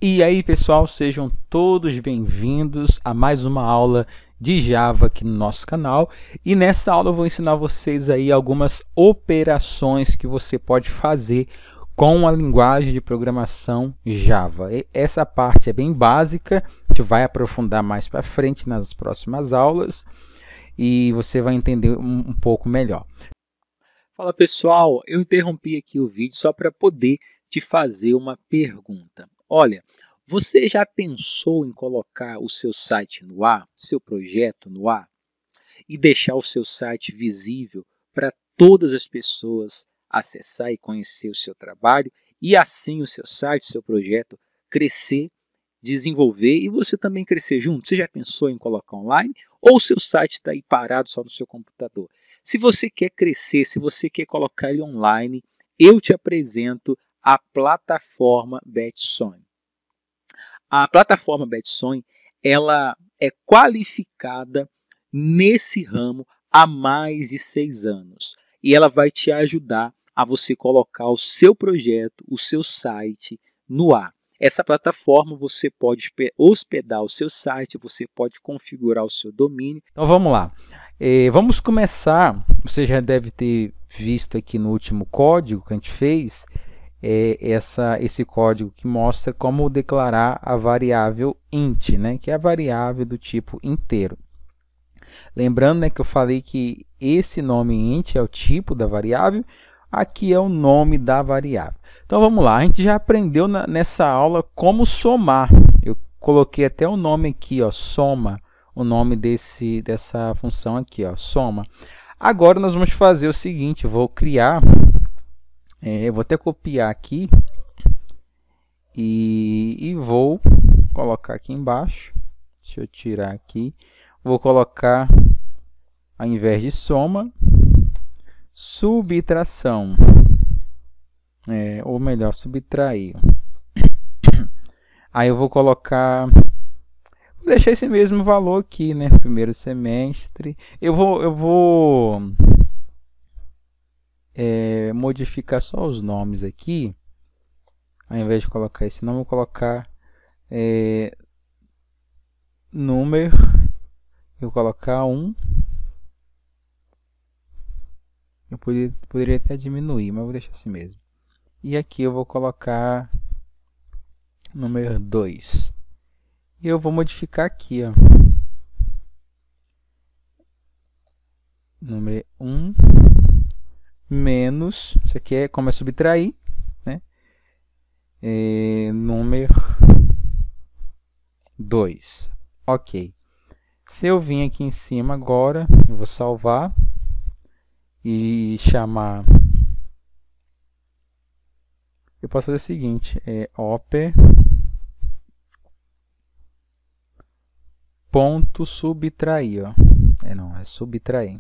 E aí, pessoal, sejam todos bem-vindos a mais uma aula de Java aqui no nosso canal. E nessa aula eu vou ensinar vocês aí algumas operações que você pode fazer com a linguagem de programação Java. Essa parte é bem básica, a gente vai aprofundar mais para frente nas próximas aulas e você vai entender um pouco melhor. Fala, pessoal, eu interrompi aqui o vídeo só para poder te fazer uma pergunta. Olha, você já pensou em colocar o seu site no ar, seu projeto no ar, e deixar o seu site visível para todas as pessoas acessar e conhecer o seu trabalho, e assim o seu site, seu projeto crescer, desenvolver e você também crescer junto? Você já pensou em colocar online ou o seu site está aí parado só no seu computador? Se você quer crescer, se você quer colocar ele online, eu te apresento a plataforma Betson. A plataforma Betson, ela é qualificada nesse ramo há mais de 6 anos e ela vai te ajudar a você colocar o seu projeto, o seu site no ar. Essa plataforma você pode hospedar o seu site, você pode configurar o seu domínio. Então vamos lá. Vamos começar. Você já deve ter visto aqui no último código que a gente fez, esse código que mostra como declarar a variável int, né, que é a variável do tipo inteiro. Lembrando, né, que eu falei que esse nome int é o tipo da variável, aqui é o nome da variável. Então vamos lá, a gente já aprendeu nessa aula como somar. Eu coloquei até o nome aqui, ó, soma, o nome dessa função aqui, ó, soma. Agora nós vamos fazer o seguinte, eu vou criar, eu vou até copiar aqui e vou colocar aqui embaixo. Deixa eu tirar aqui. Vou colocar, ao invés de soma, subtração, ou melhor, subtrair. Aí eu vou colocar, vou deixar esse mesmo valor aqui, né? Primeiro semestre. Eu vou modificar só os nomes aqui. Ao invés de colocar esse nome, eu vou colocar número. Eu vou colocar 1. Eu poderia até diminuir, mas vou deixar assim mesmo. E aqui eu vou colocar número 2. E eu vou modificar aqui, ó. Número 1 menos, isso aqui é como é subtrair, né? Número 2. Ok. Se eu vim aqui em cima agora, eu vou salvar e chamar. Eu posso fazer o seguinte, ponto subtrair, ó. Não, é subtrair.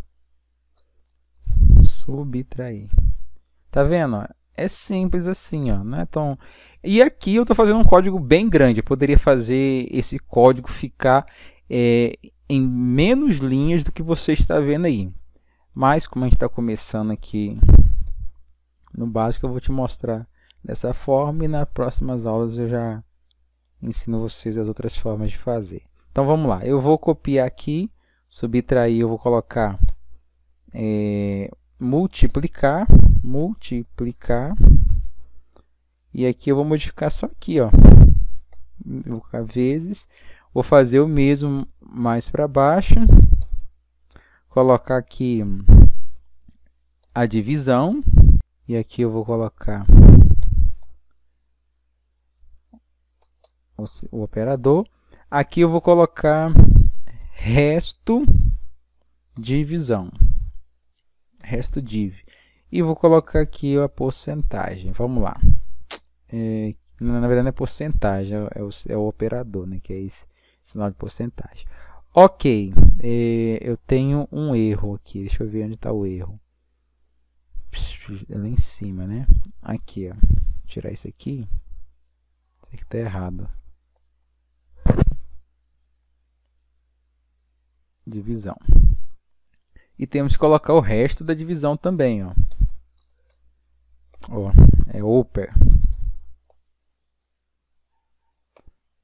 Subtrair. Tá vendo? É simples assim, ó. Não é tão... E aqui eu estou fazendo um código bem grande. Eu poderia fazer esse código ficar em menos linhas do que você está vendo aí. Mas como a gente está começando aqui no básico, eu vou te mostrar dessa forma e nas próximas aulas eu já ensino vocês as outras formas de fazer. Então vamos lá, eu vou copiar aqui, subtrair, eu vou colocar multiplicar, e aqui eu vou modificar só aqui, ó, eu vou colocar vezes, vou fazer o mesmo mais para baixo, colocar aqui a divisão, e aqui eu vou colocar o operador. Aqui eu vou colocar resto divisão, resto div, e vou colocar aqui a porcentagem. Vamos lá, na verdade não é porcentagem, é o operador, né, que é esse sinal de porcentagem. Ok, eu tenho um erro aqui, deixa eu ver onde está o erro. É lá em cima, né? Aqui, ó. Vou tirar isso aqui. Isso aqui está errado. Divisão. E temos que colocar o resto da divisão também, ó. Ó, é upper.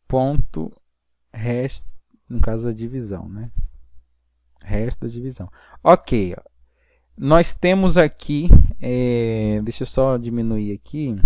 ponto resto, no caso da divisão, né? Resto da divisão. Ok, ó. Nós temos aqui, deixa eu só diminuir aqui.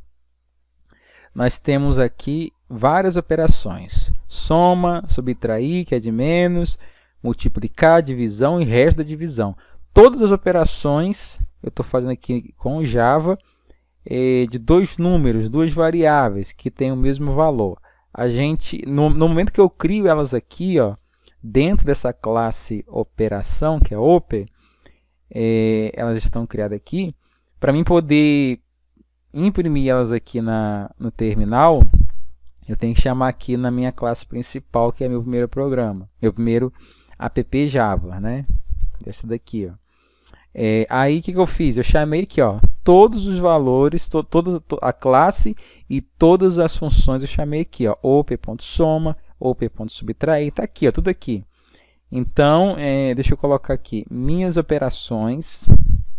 Nós temos aqui várias operações. Soma, subtrair, que é de menos, multiplicar, divisão e resto da divisão. Todas as operações eu estou fazendo aqui com Java de dois números, duas variáveis que têm o mesmo valor. A gente, no momento que eu crio elas aqui, ó, dentro dessa classe operação, que é oper, elas estão criadas aqui. Para mim poder imprimir elas aqui no terminal, eu tenho que chamar aqui na minha classe principal, que é meu primeiro programa, meu primeiro app Java, né? Esse daqui, ó. Aí o que eu fiz? Eu chamei aqui, ó, todos os valores, toda a classe e todas as funções eu chamei aqui, ó, oper.soma, oper.subtrair, tá aqui, ó, tudo aqui. Então, deixa eu colocar aqui minhas operações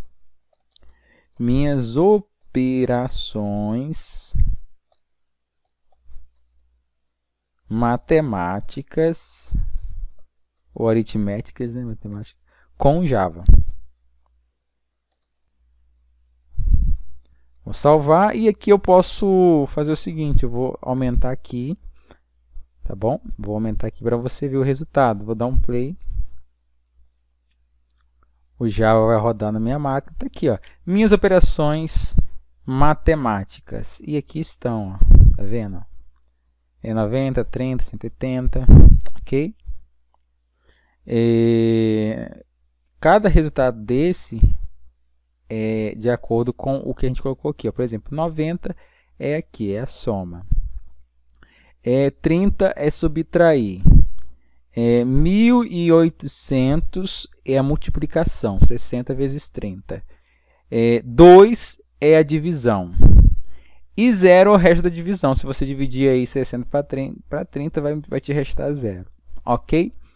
matemáticas ou aritméticas, né, matemática, com Java. Vou salvar e aqui eu posso fazer o seguinte, eu vou aumentar aqui, tá bom? Vou aumentar aqui para você ver o resultado. Vou dar um play. O Java vai rodar na minha máquina. Tá aqui, ó, minhas operações matemáticas. E aqui estão, ó, tá vendo? 90, 30, 180, ok? Cada resultado desse é de acordo com o que a gente colocou aqui, ó. Por exemplo, 90 é aqui, é a soma. 30 é subtrair. 1.800 é a multiplicação, 60 vezes 30. 2 é a divisão. E 0 é o resto da divisão. Se você dividir aí 60 para 30, vai te restar 0. Ok?